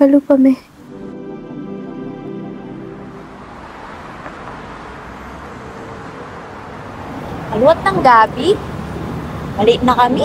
Kabalo pa, me. Aluwat ng gabi? Maliit na kami.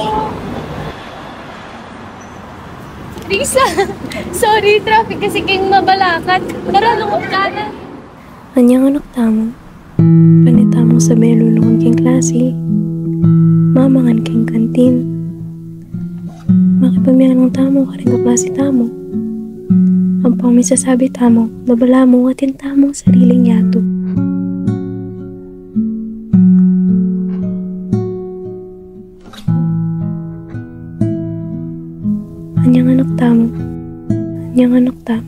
Risa! Sorry, traffic kasi kayong mabalakat. Tara, lumot ka na. Anyang anak tamo. Panita mong sabi lulungon keng klase. Mamangan keng kantin. Makipamiyan ng tamo ka rin ka klase tamo. Ang pamisasabi tamo, nabala mo atin tamong sariling yato. Anyang anak tamo. Anyang anak tamo.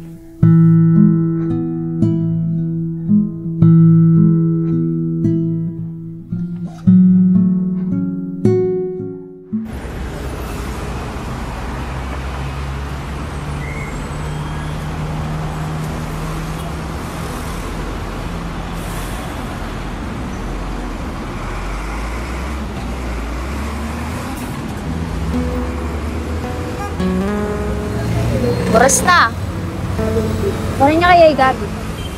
Oras na. Paano niya kaya Gabi?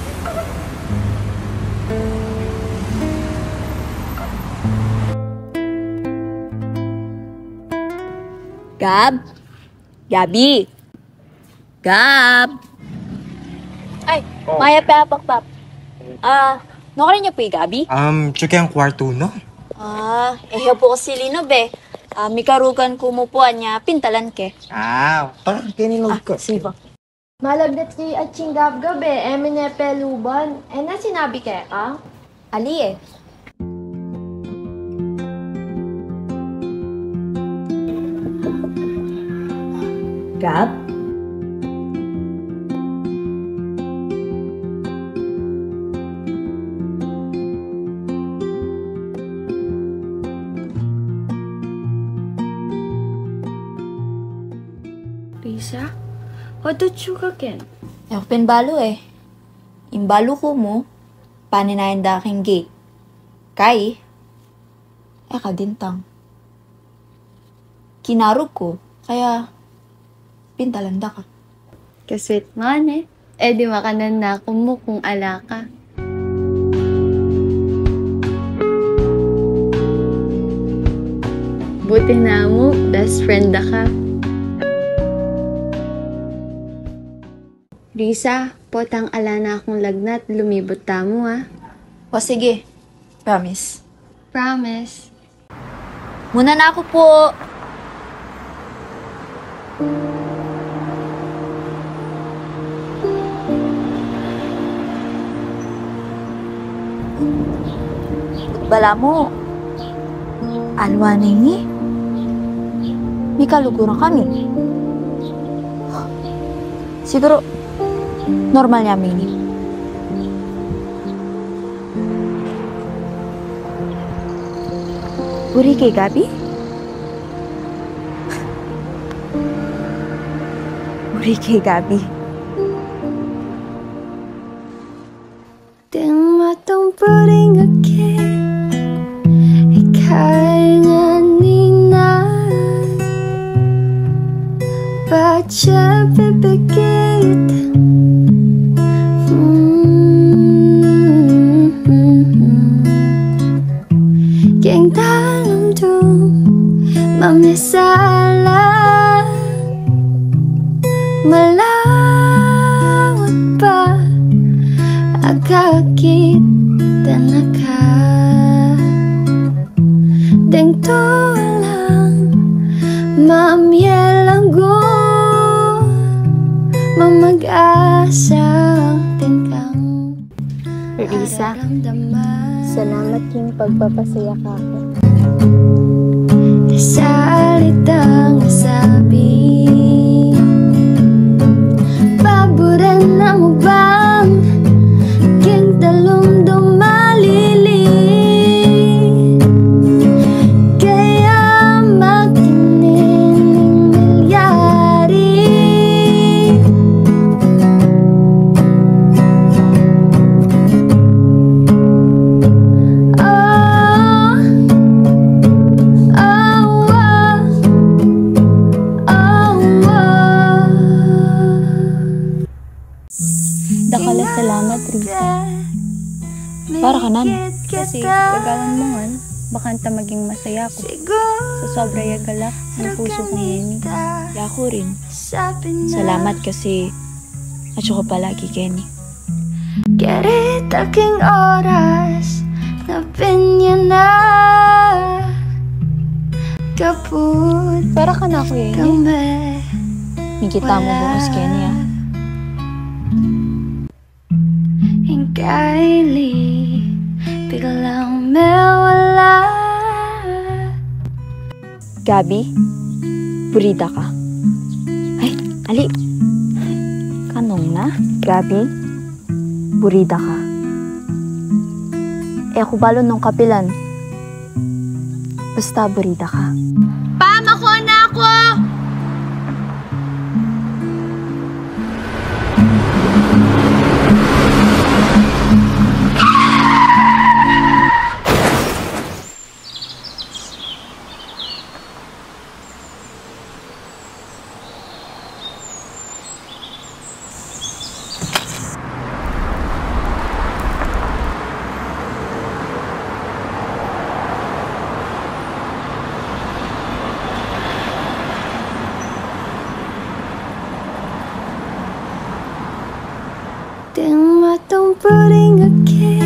Gab? Gabi? Gab? Ay, Maya Pepakpap. Nakarin niyo po yung Gabi? Tsaka ang kwarto, no? Ehe po kasi Lino, be. May karugan kumupuan niya, pintalan ke. Parang kininog ko. Sige po. Malagdat kay at singgab-gab emine peluban. Na sinabi kaya ka? Ali eh. Gab? Risa? Hodot ka ken? Ako pinbalo eh. Imbalo ko mo, paninayan da aking gate. Kay, kadintang. Kinarog ko, kaya pintalanda ka. Kasweet man eh. Di makanan na ako mo kung ala ka. Buti na mo, best friend da ka. Risa, potang ala na akong lagnat, lumibot ta mo O sige, promise. Promise. Muna na ako po. Bala mo, alwa na ini. May kaluguran kami. Siguro, normal niya ini. Uri kay Gabi? Uri kay Gabi. Ting matong puring again. Ika'y nga nina. Baca bebekit. Keng dalam tu mamisalah melawat pa akakit dan akak deng tualang mamyelang go mamag-asang tingkang Risa, salamat yung pagpapasaya ka ako. Salitang nasabi paboran na mo bang Keng talong malili kaya makinin milyari Dakala salamat, Risa. Para ka naman. Kasi gagawan mo nga, bakanta maging masaya ko. Sa sobra yagalak ng puso kong yun. Yako rin. Salamat kasi at ko palagi, Kenny. Garit aking oras na pinya na kaput Para ka na, Kuya Ini. kami. Mikita mo bukas, Kenny, ah. Ang kaili biglang mawala. Gabi, burida ka. Ay, ali. Kanong na? Gabi, burida ka. Ako balo nung kapilan. Basta burida ka. Pamako na ako! Ding matong puting again.